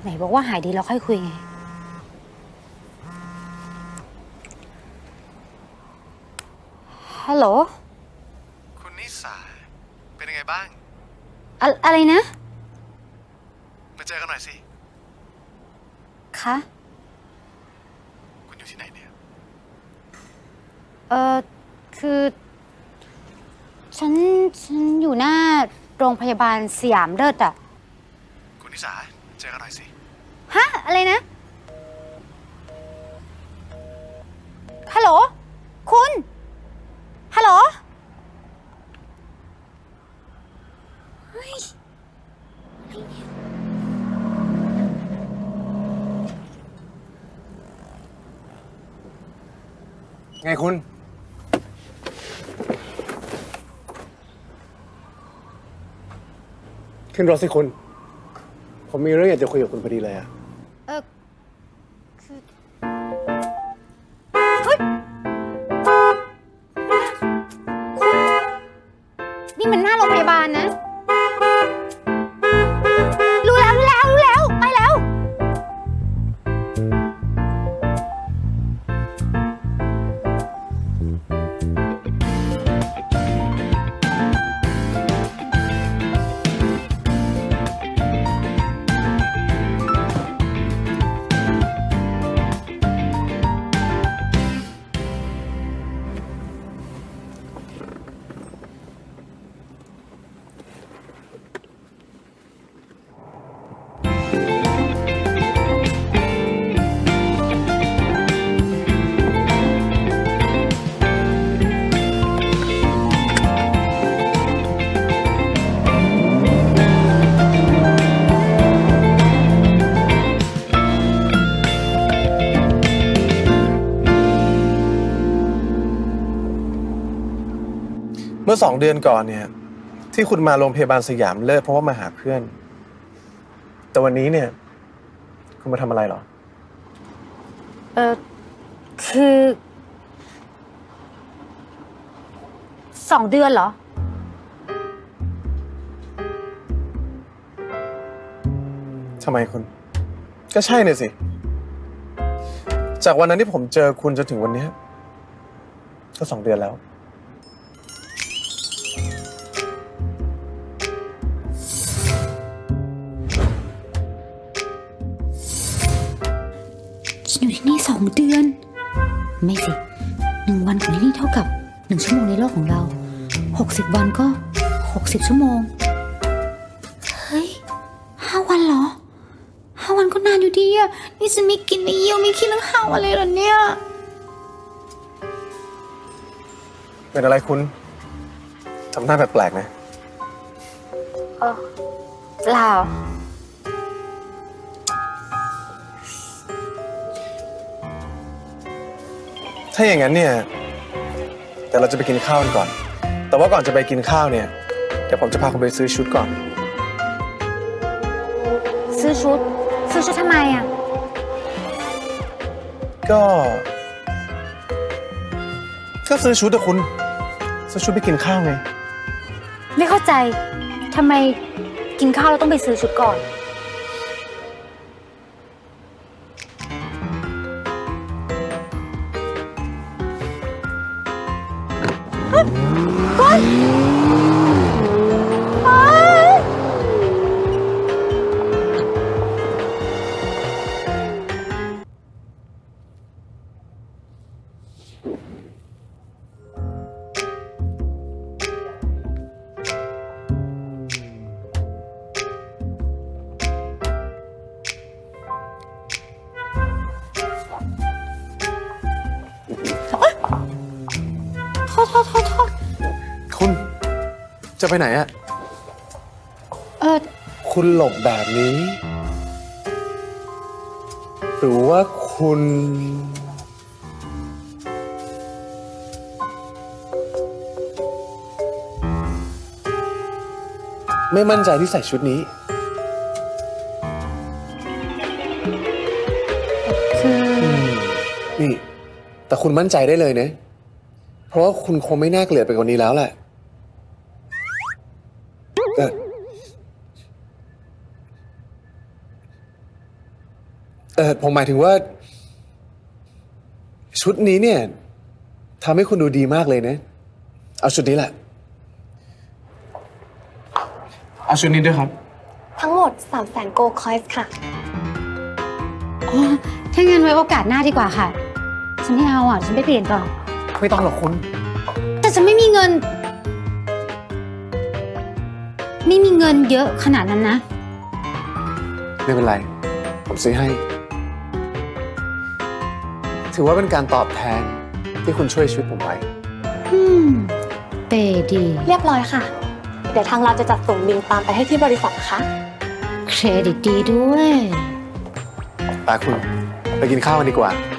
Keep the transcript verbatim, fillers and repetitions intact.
ไหนบอกว่าหายดีแล้วค่อยคุยไงฮัลโหลคุณนิสาเป็นยังไงบ้างอะอะไรนะมาเจอกันหน่อยสิคะคุณอยู่ที่ไหนเนี่ยเออคือฉันฉันอยู่หน้าโรงพยาบาลสยามเลิศอะคุณนิสาเจอกันหน่อยสิฮะอะไรนะฮัลโหลคุณฮัลโหลเฮ้ยไงคุณขึ้นรถสิคุณผมมีเรื่องอยากจะคุยกับคุณพอดีเลยอะเออคือเฮ้ยคุณนี่มันหน้าโรงพยาบาลนะรู้แล้วรู้แล้วรู้แล้วไปแล้วเมื่อสองเดือนก่อนเนี่ยที่คุณมาโรงพยาบาลสยามเลิศเพราะว่ามาหาเพื่อนแต่วันนี้เนี่ยคุณมาทำอะไรหรอเออคือสองเดือนเหรอทำไมคุณก็ใช่เนี่ยสิจากวันนั้นที่ผมเจอคุณจนถึงวันนี้ก็สองเดือนแล้วฉันอยู่ที่นี่สองเดือนไม่สิหนึ่งวันของที่นี่เท่ากับหนึ่งชั่วโมงในโลกของเราหกสิบวันก็หกสิบชั่วโมงเฮ้ยห้าวันเหรอห้าวันก็นานอยู่ดีอะนี่ฉันไม่กินไม่เยี่ยวไม่คิดตั้งห้าวันเลยเหรอเนี่ยเป็นอะไรคุณทำหน้าแปลกๆนะเออเปล่าถ้าอย่างนั้นเนี่ยแต่เราจะไปกินข้าวกันก่อนแต่ว่าก่อนจะไปกินข้าวเนี่ยเดี๋ยวผมจะพาคุณไปซื้อชุดก่อนซื้อชุดซื้อชุดทำไมอ่ะก็ก็ซื้อชุดอะคุณซื้อชุดไปกินข้าวไงไม่เข้าใจทำไมกินข้าวเราต้องไปซื้อชุดก่อนคุณโทษโทษโทษโทษคุณจะไปไหนอะเออคุณหลบแบบนี้หรือว่าคุณไม่มั่นใจที่ใส่ชุดนี้คือนี่แต่คุณมั่นใจได้เลยนะเพราะว่าคุณคงไม่น่าเกลียดไปกว่านี้แล้วแหละเออผมหมายถึงว่า ชุดนี้เนี่ยทำให้คุณดูดีมากเลยนะ เอาชุดนี้แหละ เอาชุดนี้ด้วยครับทั้งหมดสามแสนโกลด์คอยส์ค่ะอ๋อ ถ้างั้นไว้โอกาสหน้าดีกว่าค่ะ ฉันไม่เอาอ่ะ ฉันไปเปลี่ยนก่อนไม่ต้องหรอกคุณแต่ฉันไม่มีเงิน ไม่มีเงินเยอะขนาดนั้นนะไม่เป็นไร ผมซื้อให้ ถือว่าเป็นการตอบแทนที่คุณช่วยชีวิตผมไว้อืม เปดีเรียบร้อยค่ะ เดี๋ยวทางเราจะจัดส่งบิลตามไปให้ที่บริษัทนะคะเครดิตดีด้วยตาคุณ ไปกินข้าวกันดีกว่า